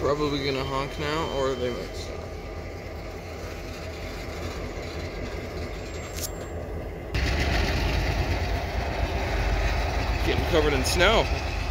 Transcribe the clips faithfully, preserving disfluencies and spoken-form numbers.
Probably gonna honk now, or they might stop. Getting covered in snow.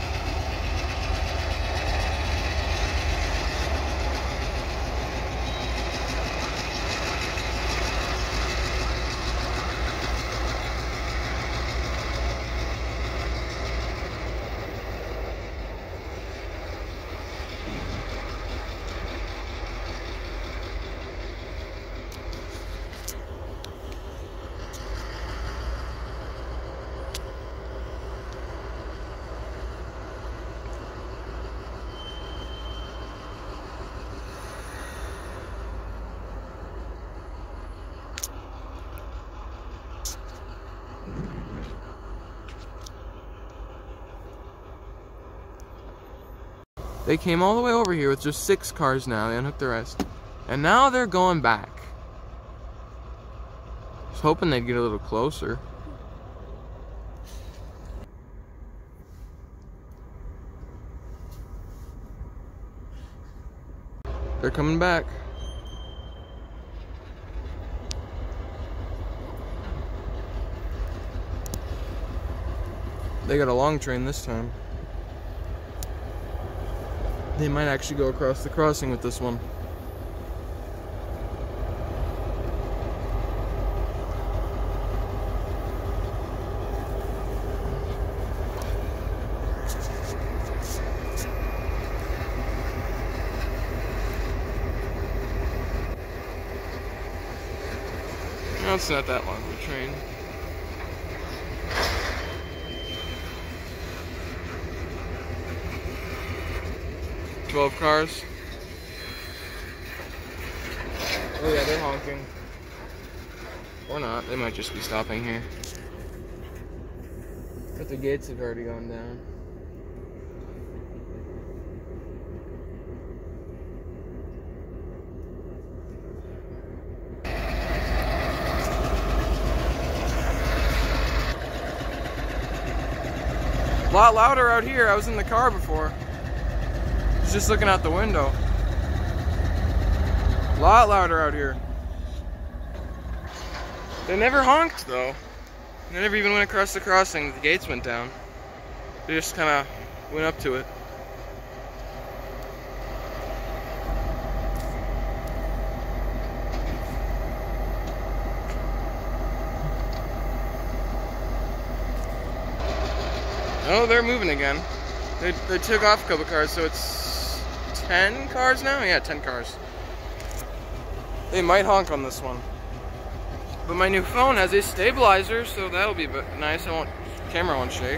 They came all the way over here with just six cars now. They unhooked the rest. And now they're going back. Just hoping they'd get a little closer. They're coming back. They got a long train this time. They might actually go across the crossing with this one. No, it's not that long of a train. twelve cars. Oh yeah, they're honking. Or not, they might just be stopping here. But the gates have already gone down. A lot louder out here. I was in the car before. Just looking out the window. A lot louder out here. They never honked though. They never even went across the crossing. The gates went down. They just kind of went up to it. Oh, they're moving again. They, they took off a couple cars, so it's ten cars now? Yeah, ten cars. They might honk on this one. But my new phone has a stabilizer, so that'll be nice. I won't, camera won't shake.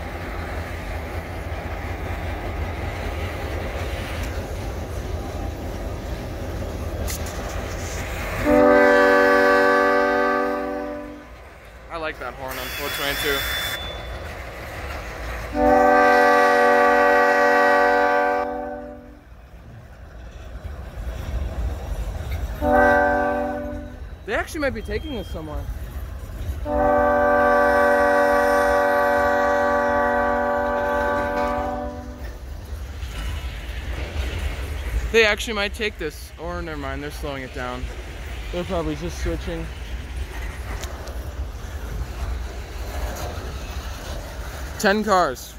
I like that horn on four twenty-two. They actually might be taking us somewhere. They actually might take this, or never mind, they're slowing it down. They're probably just switching. Ten cars.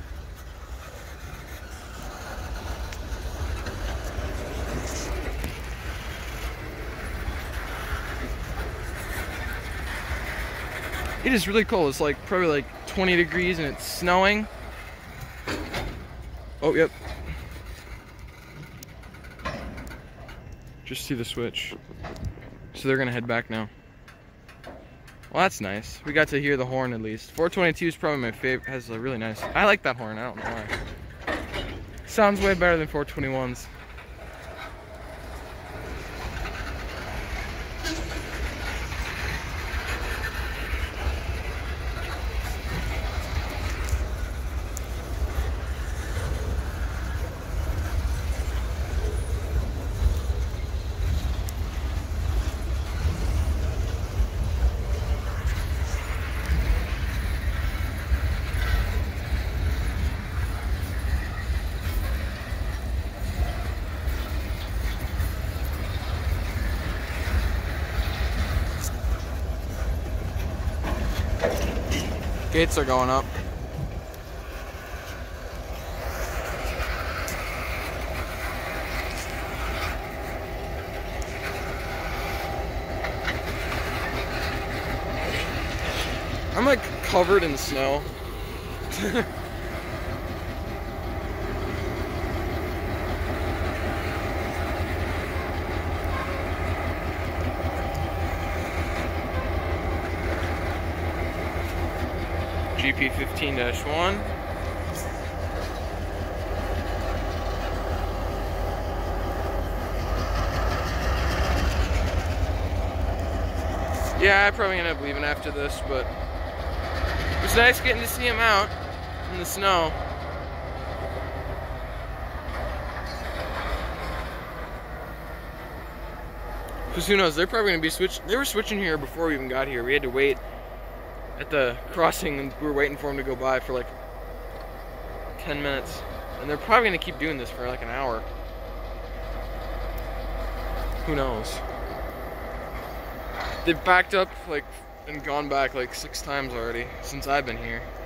It is really cold. It's like probably like twenty degrees and it's snowing. Oh, yep. Just see the switch. So they're gonna head back now. Well, that's nice. We got to hear the horn at least. four twenty-two is probably my favorite. Has a really nice. I like that horn. I don't know why. Sounds way better than four twenty-ones. Gates are going up. I'm like covered in snow. G P fifteen dash one. Yeah, I probably end up leaving after this, but it was nice getting to see him out in the snow. Because who knows, they're probably going to be switched. They were switching here before we even got here. We had to wait at the crossing and we were waiting for them to go by for like ten minutes. And they're probably going to keep doing this for like an hour. Who knows? They've backed up like and gone back like six times already since I've been here.